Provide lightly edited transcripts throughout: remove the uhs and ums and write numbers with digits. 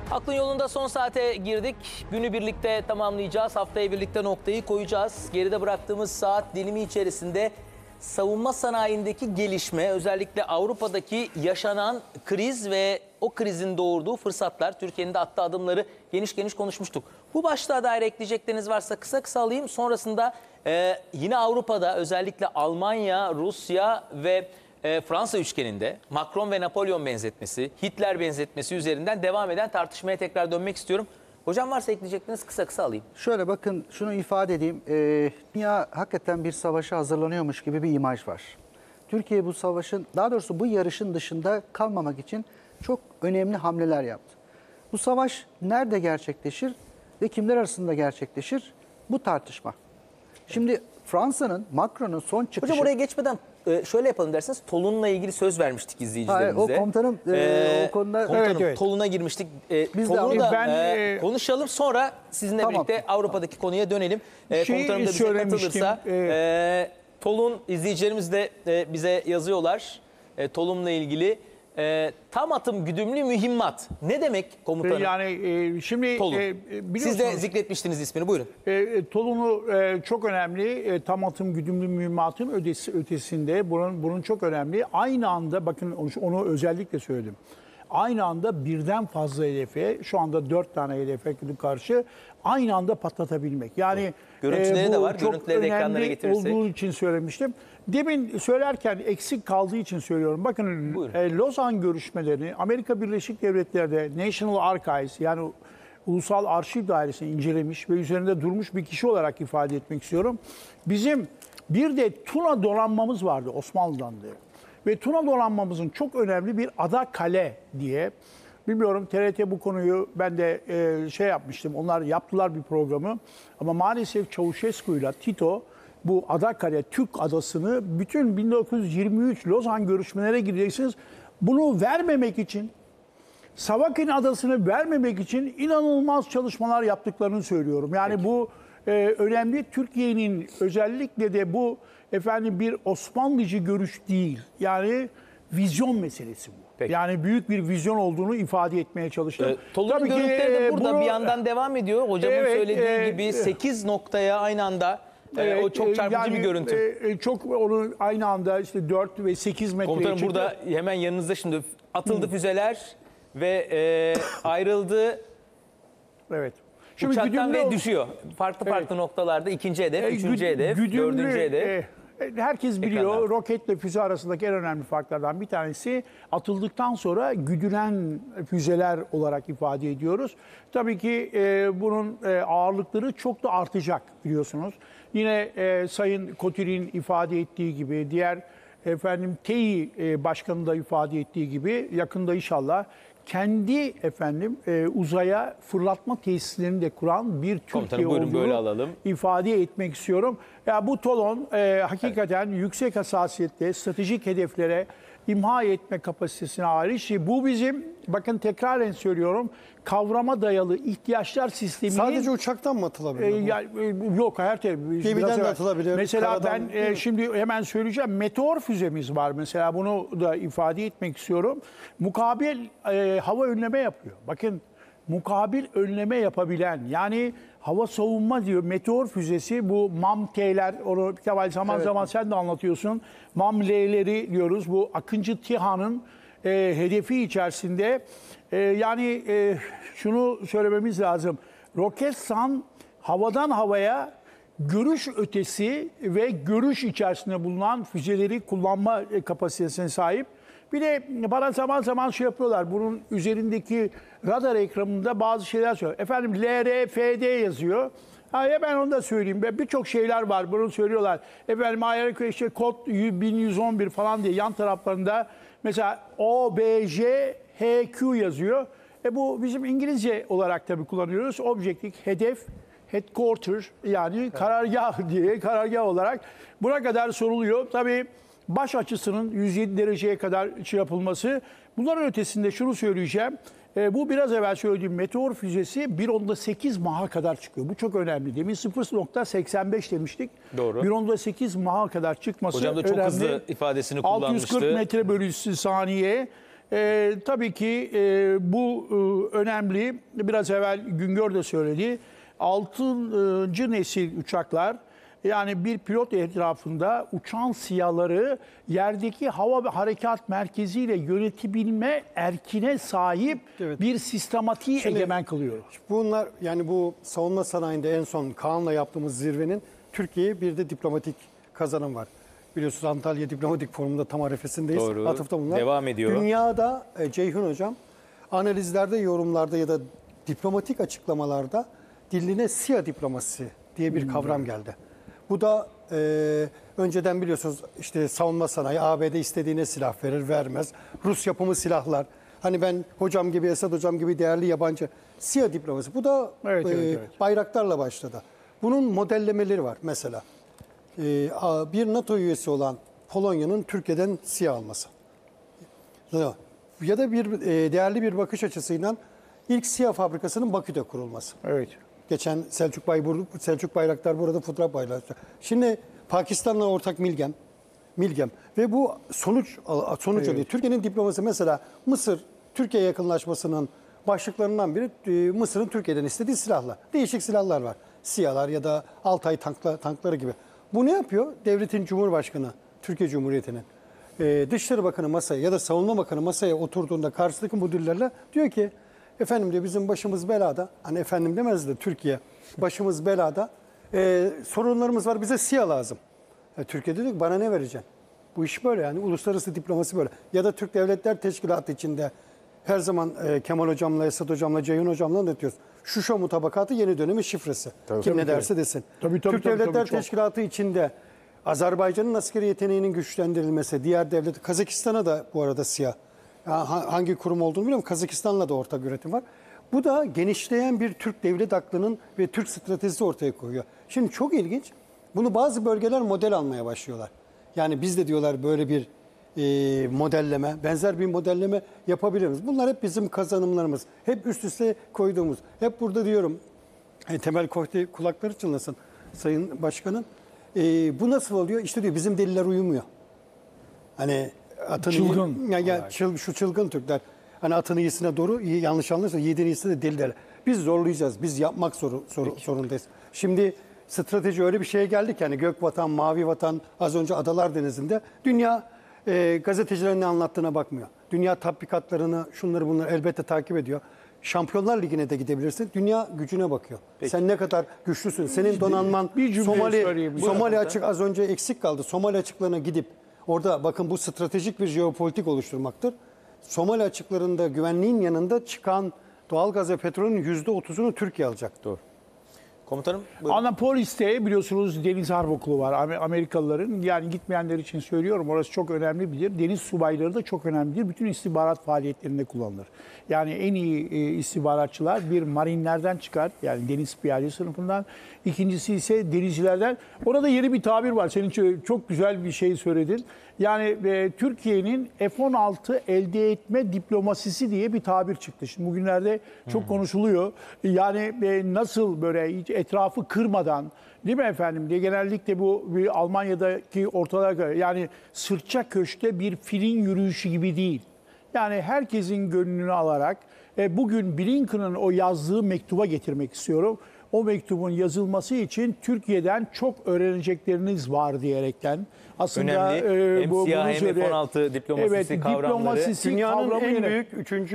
Aklın yolunda son saate girdik. Günü birlikte tamamlayacağız. Haftaya birlikte noktayı koyacağız. Geride bıraktığımız saat dilimi içerisinde savunma sanayindeki gelişme, özellikle Avrupa'daki yaşanan kriz ve o krizin doğurduğu fırsatlar, Türkiye'nin de attığı adımları geniş geniş konuşmuştuk. Bu başlığa dair ekleyecekleriniz varsa kısa kısa alayım. Sonrasında yine Avrupa'da özellikle Almanya, Rusya ve Fransa üçgeninde Macron ve Napolyon benzetmesi, Hitler benzetmesi üzerinden devam eden tartışmaya tekrar dönmek istiyorum. Hocam varsa ekleyecekleriniz kısa kısa alayım. Şöyle bakın, şunu ifade edeyim. Dünya hakikaten bir savaşa hazırlanıyormuş gibi bir imaj var. Türkiye bu savaşın, daha doğrusu bu yarışın dışında kalmamak için çok önemli hamleler yaptı. Bu savaş nerede gerçekleşir ve kimler arasında gerçekleşir? Bu tartışma. Şimdi Fransa'nın, Macron'un son çıkışı... Hocam oraya geçmeden şöyle yapalım derseniz, Tolun'la ilgili söz vermiştik izleyicilerimize. O komutanım o konuda... Komutanım, evet. Tolun'a girmiştik. Biz Tolun'u da konuşalım, sonra sizinle Tamam. birlikte Avrupa'daki konuya dönelim. Komutanım da bize katılırsa. Tolun, izleyicilerimiz de bize yazıyorlar. Tolun'la ilgili. Tam atım güdümlü mühimmat. Ne demek komutanım? Yani şimdi Tolun. Siz de zikretmiştiniz ismini, buyurun. Tolun'u çok önemli. Tam atım güdümlü mühimmatın ötesinde bunun çok önemli. Aynı anda, bakın onu özellikle söyledim. Aynı anda birden fazla hedefe, şu anda 4 tane hedefe karşı aynı anda patlatabilmek. Yani görüntüleri de var. Çok Görüntüleri de ekranlara önemli getirirsek. olduğu için söylemiştim. Demin söylerken eksik kaldığı için söylüyorum. Bakın Lozan görüşmelerini Amerika Birleşik Devletleri'de National Archives, yani Ulusal Arşiv Dairesi'ni incelemiş ve üzerinde durmuş bir kişi olarak ifade etmek istiyorum. Bizim bir de Tuna donanmamız vardı Osmanlı'dan diye. Ve Tuna donanmamızın çok önemli bir ada kale diye, bilmiyorum TRT bu konuyu, ben de yapmıştım, onlar yaptılar bir programı. Ama maalesef Çavuşescu'yla Tito bu ada kale, Türk adasını bütün 1923 Lozan görüşmelere gireceksiniz. Bunu vermemek için, Savakin adasını vermemek için inanılmaz çalışmalar yaptıklarını söylüyorum. Yani peki, bu önemli. Türkiye'nin özellikle de bu bir Osmanlıcı görüş değil. Yani vizyon meselesi bu. Peki. Yani büyük bir vizyon olduğunu ifade etmeye çalıştım. Tolun'un görüntüleri de burada bir yandan devam ediyor. Hocamın söylediği gibi 8 noktaya aynı anda, o çok çarpıcı bir görüntü. Çok onu aynı anda işte 4 ve 8 metreye Komutanım çıktı. burada hemen yanınızda şimdi atıldı füzeler ve ayrıldı. Evet. Şimdi uçaktan ve düşüyor. Farklı noktalarda ikinci hedef, üçüncü hedef, dördüncü hedef. Herkes biliyor, ekranlarda. roketle füze arasındaki en önemli farklardan bir tanesi atıldıktan sonra güdülen füzeler olarak ifade ediyoruz. Tabii ki bunun ağırlıkları çok da artacak biliyorsunuz. Yine Sayın Kotir'in ifade ettiği gibi, diğer TEİ Başkanı da ifade ettiği gibi yakında inşallah kendi uzaya fırlatma tesislerini de kuran bir Türkiye olduğunu ifade etmek istiyorum. Ya bu Tolon hakikaten yüksek hassasiyetle stratejik hedeflere imha etme kapasitesine hariç. Bu bizim, bakın tekraren söylüyorum, kavrama dayalı ihtiyaçlar sisteminin... Sadece uçaktan mı atılabilir? Yok, her gemiden de atılabilir. Mesela ben şimdi hemen söyleyeceğim. Meteor füzemiz var mesela, bunu da ifade etmek istiyorum. Mukabil hava önleme yapıyor. Bakın, mukabil önleme yapabilen, yani hava savunma diyor meteor füzesi, bu MAM-T'ler, onu Kemal zaman zaman sen de anlatıyorsun. MAM-L'leri diyoruz, bu Akıncı TİHA'nın hedefi içerisinde. Yani şunu söylememiz lazım. Roketsan havadan havaya görüş ötesi ve görüş içerisinde bulunan füzeleri kullanma kapasitesine sahip. Bir de bana zaman zaman yapıyorlar. Bunun üzerindeki radar ekranında bazı şeyler söylüyor. LRFD yazıyor. Ben onu da söyleyeyim. Birçok şeyler var. Bunu söylüyorlar. Kod 1111 falan diye yan taraflarında mesela OBJHQ yazıyor. Bu bizim İngilizce olarak tabii kullanıyoruz. Objective, hedef, headquarter, yani karargah diye, karargah olarak buna kadar soruluyor. Tabii baş açısının 107 dereceye kadar yapılması. Bunların ötesinde şunu söyleyeceğim. Bu biraz evvel söylediğim meteor füzesi 1.8 Mach'a kadar çıkıyor. Bu çok önemli. Demin 0.85 demiştik. Doğru. 1.8 Mach'a kadar çıkması hocam da çok önemli. hızlı ifadesini kullanmıştı. 640 metre bölü saniye. Tabii ki bu önemli. Biraz evvel Güngör de söyledi. 6. nesil uçaklar, yani bir pilot etrafında uçan SİHA'ları yerdeki hava harekat merkeziyle yönetebilme erkine sahip Evet. bir sistematiği egemen kılıyor. Bunlar yani bu savunma sanayinde en son Kaan'la yaptığımız zirvenin Türkiye'ye bir de diplomatik kazanım var. Biliyorsunuz Antalya Diplomatik Forumu'nda tam arifesindeyiz. Doğru. Atıfta bunlar. Devam ediyor. Dünyada Ceyhun Hocam analizlerde, yorumlarda ya da diplomatik açıklamalarda diline SİHA diplomasisi diye bir kavram geldi. Bu da önceden biliyorsunuz işte savunma sanayi ABD istediğine silah verir vermez. Rus yapımı silahlar. Hani ben hocam gibi Esad hocam gibi değerli yabancı SİHA diplomasisi. Bu da Evet. bayraktarla başladı. Bunun modellemeleri var mesela. Bir NATO üyesi olan Polonya'nın Türkiye'den SİHA alması. Ya da bir değerli bir bakış açısıyla ilk SİHA fabrikasının Bakü'de kurulması. Evet. Geçen Selçuk Bayraktar burada fotoğraf paylaştı. Şimdi Pakistan'la ortak Milgem ve bu sonuç alıyor. Türkiye'nin diploması mesela Mısır Türkiye yakınlaşmasının başlıklarından biri Mısır'ın Türkiye'den istediği silahlar. Değişik silahlar var. SİHA'lar ya da Altay tankları gibi. Bu ne yapıyor? Devletin Cumhurbaşkanı, Türkiye Cumhuriyeti'nin Dışişleri Bakanı masaya ya da Savunma Bakanı masaya oturduğunda karşısındaki müdürlerle diyor ki efendim diyor bizim başımız belada. Hani efendim demez de Türkiye başımız belada. Sorunlarımız var, bize SİHA lazım. Türkiye diyor ki bana ne vereceksin? Bu iş böyle yani uluslararası diplomasi böyle. Ya da Türk Devletler Teşkilatı içinde her zaman Kemal Hocam'la, Esad Hocam'la, Ceyhun Hocam'la anlatıyoruz. Şuşa mutabakatı yeni dönemin şifresi. Kim ne derse desin. Türk Devletler Teşkilatı içinde Azerbaycan'ın askeri yeteneğinin güçlendirilmesi, diğer devlet, Kazakistan'a da bu arada SİHA. Hangi kurum olduğunu bilmiyorum. Kazakistan'la da ortak üretim var. Bu da genişleyen bir Türk devlet aklının ve Türk stratejisi ortaya koyuyor. Şimdi çok ilginç. Bunu bazı bölgeler model almaya başlıyorlar. Yani biz de diyorlar böyle bir modelleme, benzer bir modelleme yapabiliriz. Bunlar hep bizim kazanımlarımız. Hep üst üste koyduğumuz. Hep burada diyorum, Temel Kohti kulakları çınlasın Sayın Başkan'ın. Bu nasıl oluyor? İşte diyor bizim deliler uyumuyor. Hani atını çılgın. şu çılgın Türkler. Hani atını iyisine doğru, yanlış anlarsa yiğidin iyisine de deli derler. Biz zorlayacağız. Biz yapmak zorundayız. Şimdi strateji öyle bir şeye geldi ki hani gök vatan, mavi vatan, az önce Adalar Denizi'nde dünya gazetecilerin ne anlattığına bakmıyor. Dünya tatbikatlarını, şunları bunları elbette takip ediyor. Şampiyonlar Ligi'ne de gidebilirsin. Dünya gücüne bakıyor. Peki. Sen ne kadar güçlüsün. Senin donanman Somali açık az önce eksik kaldı. Somali açıklarına gidip orada bakın bu stratejik bir jeopolitik oluşturmaktır. Somali açıklarında güvenliğin yanında çıkan doğalgaz ve petrolün %30'unu Türkiye alacak. Doğru. Komutanım buyurun. Anapolis'te biliyorsunuz Deniz Harp Okulu var Amerikalıların. Yani gitmeyenler için söylüyorum, orası çok önemli bilir. Deniz subayları da çok önemlidir. Bütün istihbarat faaliyetlerinde kullanılır. Yani en iyi istihbaratçılar bir marinlerden çıkar. Yani deniz piyade sınıfından. İkincisi ise denizcilerden. Orada yeni bir tabir var. Senin çok güzel bir şey söyledin. Yani Türkiye'nin F-16 elde etme diplomasisi diye bir tabir çıktı. Şimdi bugünlerde çok konuşuluyor. Yani nasıl böyle hiç etrafı kırmadan, değil mi efendim diye genellikle bu bir Almanya'daki ortalar yani sırça köşkte bir filin yürüyüşü gibi değil. Yani herkesin gönlünü alarak bugün Blinken'ın o yazdığı mektuba getirmek istiyorum. O mektubun yazılması için Türkiye'den çok öğrenecekleriniz var diyerekten. Aslında önemli. Hem SİHA hem F-16 diplomasisi kavramları. Dünyanın en büyük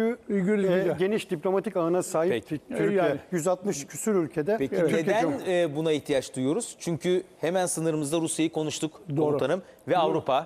3. geniş diplomatik ağına sahip Türkiye. Yani. 160 küsur ülkede. Peki neden buna ihtiyaç duyuyoruz? Çünkü hemen sınırımızda Rusya'yı konuştuk komutanım. Ve Avrupa.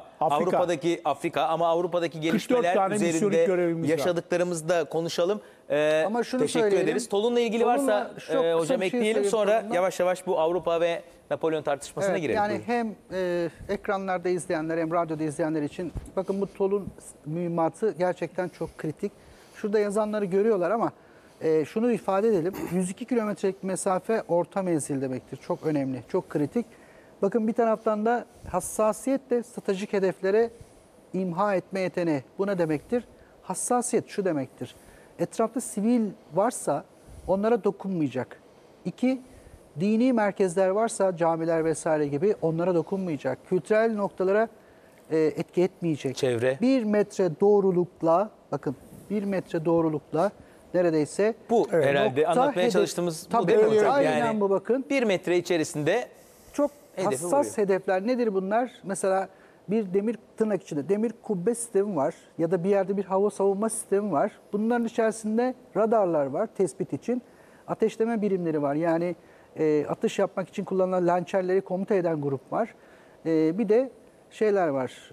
Avrupa'daki gelişmeler üzerinde yaşadıklarımızı da konuşalım. Ama şunu teşekkür ederiz. Tolun'la ilgili varsa hocam ekleyelim. Sonra yavaş yavaş bu Avrupa ve Napolyon tartışmasına girelim. Yani hem ekranlarda izleyenler hem radyoda izleyenler için bakın bu Tolun mühimmatı gerçekten çok kritik. Şurada yazanları görüyorlar ama şunu ifade edelim. 102 kilometrelik mesafe orta menzil demektir. Çok önemli, çok kritik. Bakın bir taraftan da hassasiyetle stratejik hedeflere imha etme yeteneği. Bu ne demektir? Hassasiyet şu demektir. Etrafta sivil varsa onlara dokunmayacak. 2, dini merkezler varsa camiler vesaire gibi onlara dokunmayacak. Kültürel noktalara etki etmeyecek. Çevre. 1 metre doğrulukla Bakın 1 metre doğrulukla neredeyse Bu herhalde nokta anlatmaya hedef. çalıştığımız bu Tabii, değil mi hocam? aynen bu bakın. 1 metre içerisinde Çok Hedefi hassas vuruyor. hedefler nedir bunlar? Mesela bir demir tırnak içinde demir kubbe sistemi var ya da bir yerde bir hava savunma sistemi var. Bunların içerisinde radarlar var tespit için. Ateşleme birimleri var. Yani atış yapmak için kullanılan lançerleri komuta eden grup var. Bir de şeyler var.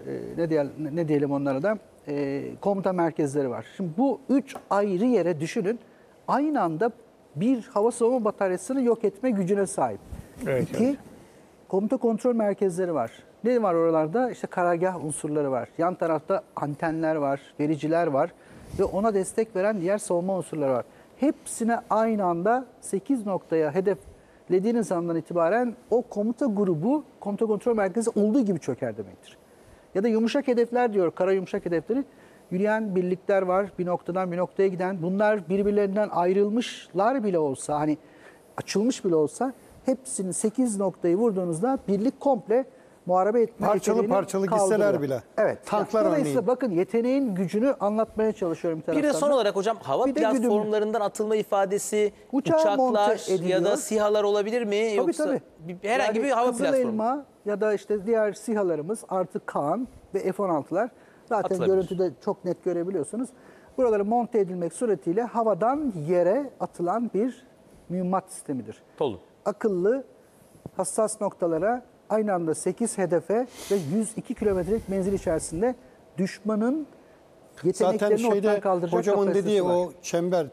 Ne diyelim onlara da? Komuta merkezleri var. Şimdi bu 3 ayrı yere düşünün. Aynı anda bir hava savunma bataryasını yok etme gücüne sahip. Evet, 2, komuta kontrol merkezleri var. Ne var oralarda? İşte karargah unsurları var. Yan tarafta antenler var, vericiler var ve ona destek veren diğer savunma unsurları var. Hepsine aynı anda 8 noktaya hedeflediğiniz andan itibaren o komuta grubu, komuta kontrol merkezi olduğu gibi çöker demektir. Ya da yumuşak hedefler diyor, kara yumuşak hedefleri. Yürüyen birlikler var, bir noktadan bir noktaya giden. Bunlar birbirlerinden ayrılmışlar bile olsa, hani açılmış bile olsa hepsinin 8 noktayı vurduğunuzda birlik komple muharebe etme Parçalı yeteneğini parçalı kaldırıyor. gitseler bile. Evet. Tanklar Dolayısıyla örneğin. bakın yeteneğin gücünü anlatmaya çalışıyorum bir bir taraftan. de son olarak hocam hava Bir de güdümlü. platformlarından atılma ifadesi Uçağa monte uçaklar ya ediliyor. da SİHA'lar olabilir mi? Tabii Yoksa tabii. herhangi Yani bir hava Kızıl platformu. Elma ya da işte diğer SİHA'larımız artı Kaan ve F-16'lar zaten Atılabilir. görüntüde çok net görebiliyorsunuz. Buraları monte edilmek suretiyle havadan yere atılan bir mühimmat sistemidir. Tolu. Akıllı, hassas noktalara aynı anda 8 hedefe ve 102 kilometrelik menzil içerisinde düşmanın Zaten yeteneklerini ortadan kaldıracak hocamın dediği kapasitesi var. o çember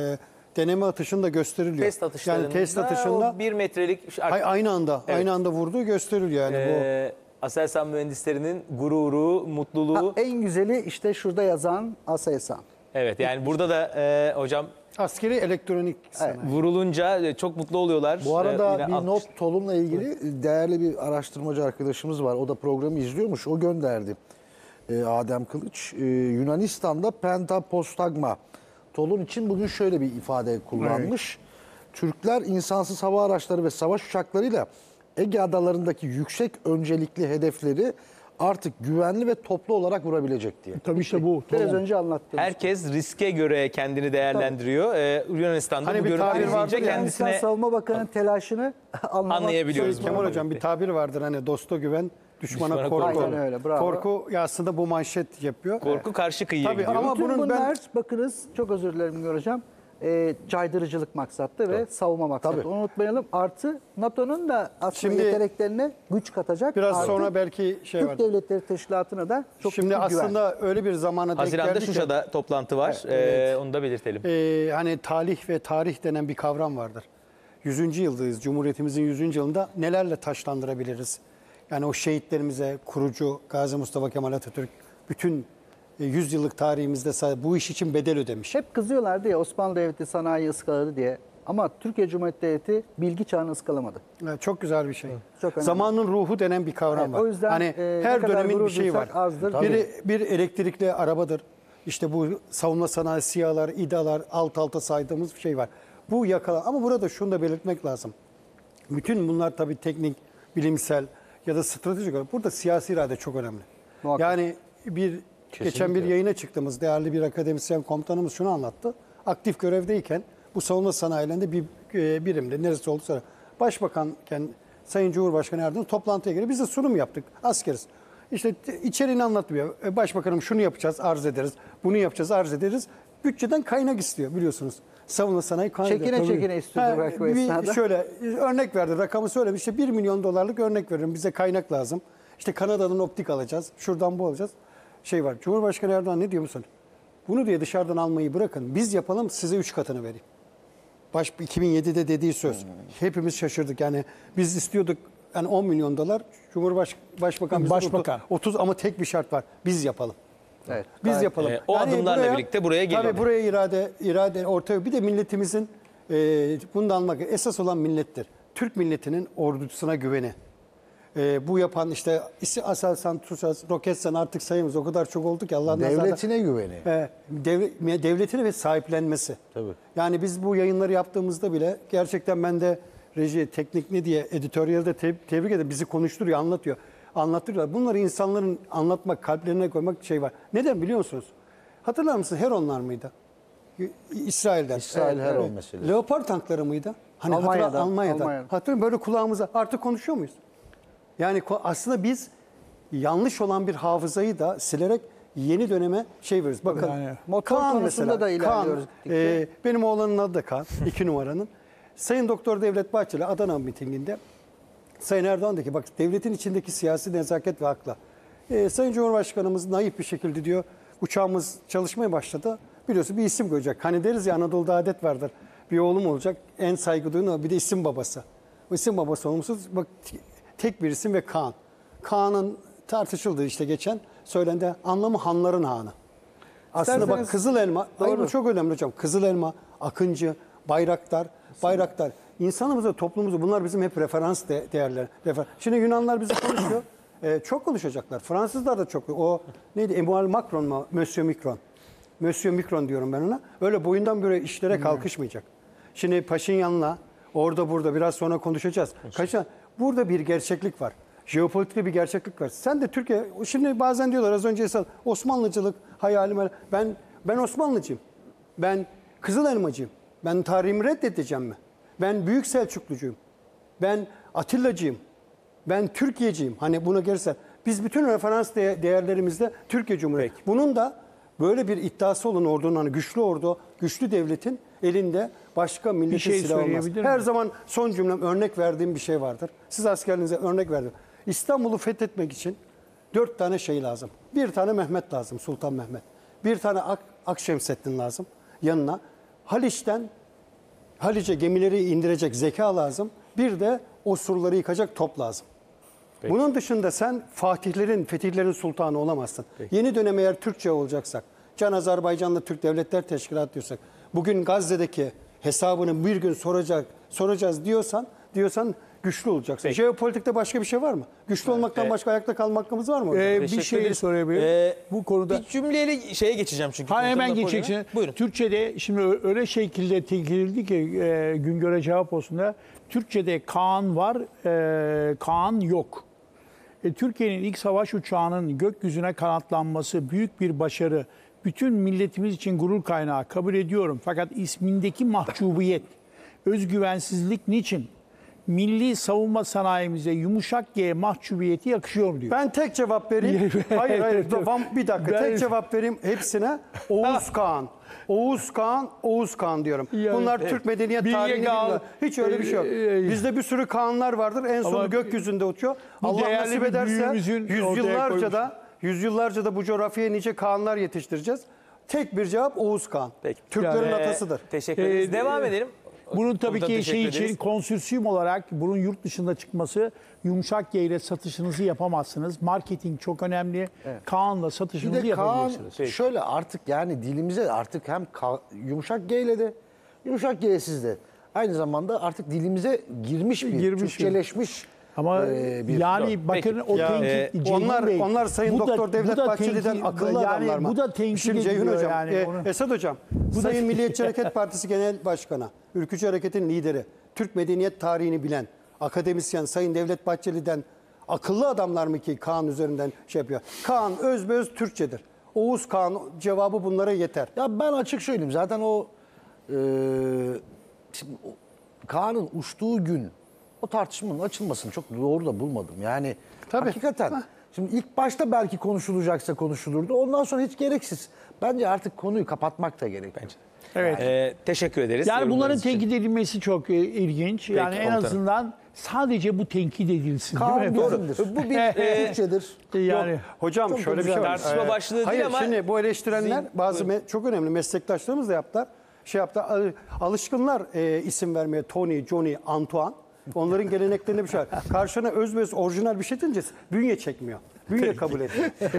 deneme atışında gösteriliyor. Test atışlarında. Yani test atışında o 1 metrelik aynı anda Evet. aynı anda vurduğu gösteriliyor yani Aselsan mühendislerinin gururu, mutluluğu. Ha, en güzeli işte şurada yazan Aselsan. Evet yani burada da hocam bu askeri elektronik sanayi. vurulunca çok mutlu oluyorlar. Bu arada Yine bir alkış- not Tolun'la ilgili değerli bir araştırmacı arkadaşımız var. O da programı izliyormuş. O gönderdi. Adem Kılıç. Yunanistan'da pentapostagma. Tolun için bugün şöyle bir ifade kullanmış. Türkler insansız hava araçları ve savaş uçaklarıyla Ege adalarındaki yüksek öncelikli hedefleri artık güvenli ve toplu olarak vurabilecek diye. Tabii işte bu. Biraz Tamam. önce anlattım. Herkes riske göre kendini değerlendiriyor. Yunanistan'da Hani bu bir görüntü tabir izleyince vardır ya, kendisine Yunanistan Savunma Bakanı'nın telaşını Anlayabiliyoruz. Kemal Hocam bir tabir vardır hani dosta güven, düşmana Düşmana korku. korku. Aynen öyle, bravo. Korku ya aslında bu manşet yapıyor. korku karşı kıyıya Tabii, gidiyor. ama Bütün bunun bunlar bakınız çok özür dilerim Güngör Hocam. Caydırıcılık maksatlı ve savunma maksatlı. Tabii. Onu unutmayalım. Artı NATO'nun da aslında Şimdi- yeteneklerine güç katacak. Biraz Artı sonra belki şey Türk var. Devletleri Teşkilatı'na da çok Şimdi büyük bir güven. aslında öyle bir zamana denk Haziran'da geldik ki, Şuşa'da toplantı var. Onu da belirtelim. hani talih ve tarih denen bir kavram vardır. 100. yıldayız. Cumhuriyetimizin 100. yılında nelerle taşlandırabiliriz? Yani o şehitlerimize, kurucu Gazi Mustafa Kemal Atatürk bütün 100 yıllık tarihimizde bu iş için bedel ödemiş. Hep kızıyorlardı ya Osmanlı Devleti sanayi ıskaladı diye. Ama Türkiye Cumhuriyeti Devleti bilgi çağını ıskalamadı. Evet, çok güzel bir şey. Çok önemli. Zamanın ruhu denen bir kavram Evet, var. o yüzden, hani ne her kadar dönemin bir gurur şeyi var. duysak azdır. Bir elektrikli arabadır. İşte bu savunma sanayi, SİHA'lar, İDA'lar, alt alta saydığımız bir şey var. Bu yakala ama burada şunu da belirtmek lazım. Bütün bunlar tabii teknik, bilimsel ya da stratejik olarak burada siyasi irade çok önemli. Muhakkak. Yani geçen bir yayına çıktığımız değerli bir akademisyen komutanımız şunu anlattı. Aktif görevdeyken bu savunma sanayilerinde bir birimde neresi olursa başbakanken Sayın Cumhurbaşkanı Erdoğan toplantıya girip biz de sunum yaptık. Askeriz. İşte içeriğini anlatmıyor. Başbakanım şunu yapacağız, arz ederiz. Bunu yapacağız, arz ederiz. Bütçeden kaynak istiyor biliyorsunuz. Savunma sanayi kaynak. Çekine istiyordur belki o esnada. Şöyle örnek verdi, rakamı söylemiş. İşte 1 milyon dolarlık örnek veriyorum. Bize kaynak lazım. İşte Kanada'dan optik alacağız. Şuradan bu alacağız. Şey var. Cumhurbaşkanı Erdoğan ne diyor musun? Bunu diye dışarıdan almayı bırakın. Biz yapalım size 3 katını vereyim. 2007'de dediği söz. Hepimiz şaşırdık. Yani biz istiyorduk yani 10 milyon dolar. Başbakan bize Başbakan. 30 ama tek bir şart var. Biz yapalım. Evet. Biz yapalım. O adımlarla birlikte buraya geliyor. Tabii buraya irade ortaya. Bir de milletimizin bunu da almak esas olan millettir. Türk milletinin ordusuna güveni. Bu yapan işte Aselsan, TUSAS, Roketsan artık sayımız o kadar çok oldu ki Allah'ın Devletine güveni. devletine ve sahiplenmesi. Tabii. Yani biz bu yayınları yaptığımızda bile gerçekten ben de reji, teknik ne diye editoryalde tebrik ederim. Bizi konuşturuyor, anlatıyor. Anlattırıyorlar. Bunları insanların anlatmak, kalplerine koymak şey var. Neden biliyor musunuz? Hatırlar mısın? Heronlar mıydı? İsrail'den. İsrail Heron meselesi. Leopard tankları mıydı? Hani Almanya'da. Almanya'da. Hatırlıyorum, böyle kulağımıza artık konuşuyor muyuz? Yani aslında biz yanlış olan bir hafızayı da silerek yeni döneme şey veriyoruz. Bakın Yani motor konusunda da ilerliyoruz gittikçe. benim oğlanın adı da Kaan, 2 numaranın. Sayın Doktor Devlet Bahçeli Adana mitinginde Sayın Erdoğan dedi ki bak devletin içindeki siyasi nezaket ve hakla. Sayın Cumhurbaşkanımız naif bir şekilde diyor uçağımız çalışmaya başladı. Biliyorsun bir isim koyacak. Hani deriz ya Anadolu'da adet vardır. Bir oğlum olacak. En saygı duyduğun bir de isim babası. O isim babası olmuşsuz. Bak tek bir isim ve Kaan. Kaan'ın tartışıldığı işte geçen söylendi. Anlamı hanların hanı. Aslında bak Kızıl Elma, hayır bu çok önemli hocam. Kızıl Elma, Akıncı, Bayraktar. İnsanımızda, toplumumuzda bunlar bizim hep referans değerler. Şimdi Yunanlar bizi konuşuyor. Çok konuşacaklar. Fransızlar da çok. O neydi? Emmanuel Macron mu? Monsieur Macron. Monsieur Macron diyorum ben ona. Öyle boyundan böyle işlere kalkışmayacak. Şimdi Paşinyan'la orada burada biraz sonra konuşacağız. Burada bir gerçeklik var. Jeopolitikte bir gerçeklik var. Sen de Türkiye, şimdi bazen diyorlar az önce Osmanlıcılık hayalim. Ben Osmanlıcıyım. Ben Kızıl Elmacıyım. Ben tarihimi reddedeceğim mi? Ben Büyük Selçuklucuyum. Ben Atillacıyım. Ben Türkiye'ciyim. Hani bunu görürsen. Biz bütün referans değerlerimizde Türkiye Cumhuriyeti. Bunun da böyle bir iddiası olan ordunun, hani güçlü ordu, güçlü devletin elinde başka milletin şey silahı olmaz. söyleyebilir Her miyim? zaman son cümlem örnek verdiğim bir şey vardır. Siz askerliğinize örnek verdim. İstanbul'u fethetmek için 4 tane şey lazım. Bir tane Mehmet lazım, Sultan Mehmet. Bir tane Akşemseddin lazım yanına. Haliç'e gemileri indirecek zeka lazım. Bir de o surları yıkacak top lazım. Bunun dışında sen fetihlerin sultanı olamazsın. Yeni dönem eğer Türkçe olacaksak, Can Azerbaycan'la Türk Devletler Teşkilatı diyorsak, bugün Gazze'deki hesabını bir gün soracağız diyorsan güçlü olacaksın. Jeopolitikte başka bir şey var mı? Güçlü olmaktan başka ayakta kalma hakkımız var mı hocam? bir Teşekkür şey ederiz. sorabilirim. Bu konuda Bir cümleyle şeye geçeceğim çünkü. hemen konuda geçeceksin. problemi. Buyurun. Türkçe'de şimdi öyle şekilde tenkit edildi ki Güngör'e cevap olsun da Türkçe'de Kaan var, Kaan yok. Türkiye'nin ilk savaş uçağının gökyüzüne kanatlanması büyük bir başarı. Bütün milletimiz için gurur kaynağı kabul ediyorum. Fakat ismindeki mahcubiyet, özgüvensizlik niçin? Milli savunma sanayimize yumuşak G mahcubiyeti yakışıyor diyor. Ben tek cevap vereyim. Hayır. Bir dakika. Ben- Tek cevap vereyim hepsine. Oğuz Kağan. Oğuz Kağan diyorum. Yani- Bunlar Türk medeniyet Bilge tarihini Kağan, bilmiyor. Hiç öyle bir şey yok. Bizde bir sürü Kağanlar vardır. En Ama sonu gökyüzünde uçuyor. bu Allah değerli nasip bir ederse büyüğümüzün ortaya koymuş. yüzyıllarca da bu coğrafyaya nice Kağanlar yetiştireceğiz. Tek bir cevap Oğuz Kağan. Peki. Türklerin Yani- atasıdır. Teşekkür ederiz. Devam edelim. Bunun tabii Burada ki teşekkür şey ederiz. için konsürsiyum olarak bunun yurt dışında çıkması yumuşak G ile satışınızı yapamazsınız. Marketing çok önemli. Kaan'la Bir satışınızı de Kaan yapabilirsiniz. şöyle artık yani dilimize artık hem yumuşak G ile de yumuşak G'siz de aynı zamanda artık dilimize girmiş Türkçeleşmiş Ama bir yani bakın Peki. o tenkit Ceyhun Bey, onlar Sayın bu da- Doktor bu Devlet da Bahçeli'den tenkit- akıllı yani adamlar mı? Bu da tenkit Şimdi Ceyhun ediliyor Hocam, yani. Onu- Esad Hocam, Sayın Milliyetçi Hareket Partisi Genel Başkanı, Ülkücü Hareket'in lideri, Türk medeniyet tarihini bilen, akademisyen Sayın Devlet Bahçeli'den akıllı adamlar mı ki Kaan üzerinden şey yapıyor? Kaan özbeöz Türkçedir. Oğuz Kaan cevabı bunlara yeter. Ya ben açık söyleyeyim zaten şimdi Kaan'ın uçtuğu gün o tartışmanın açılmasını çok doğru da bulmadım. Yani Tabii. hakikaten şimdi ilk başta belki konuşulacaksa konuşulurdu. Ondan sonra hiç gereksiz. Bence artık konuyu kapatmak da gerek. Bence. Evet. Teşekkür ederiz. Yani bunların yorumlarınız için. tenkit edilmesi çok ilginç. Yani en komutanım. azından sadece bu tenkit edilsin. Kaan değil mi? bizimdir. Bu bir Türkçedir. Yani Hocam Çok şöyle bir güzel. şey var. Tartışma başlığı değil Hayır, ama- şimdi bu eleştirenler bazı çok önemli meslektaşlarımız da yaptılar. Alışkınlar isim vermeye Tony, Johnny, Antoine. Onların geleneklerinde bir şey var. Karşına özbeöz orijinal bir şey deyince bünye çekmiyor. Bünye kabul etmiyor.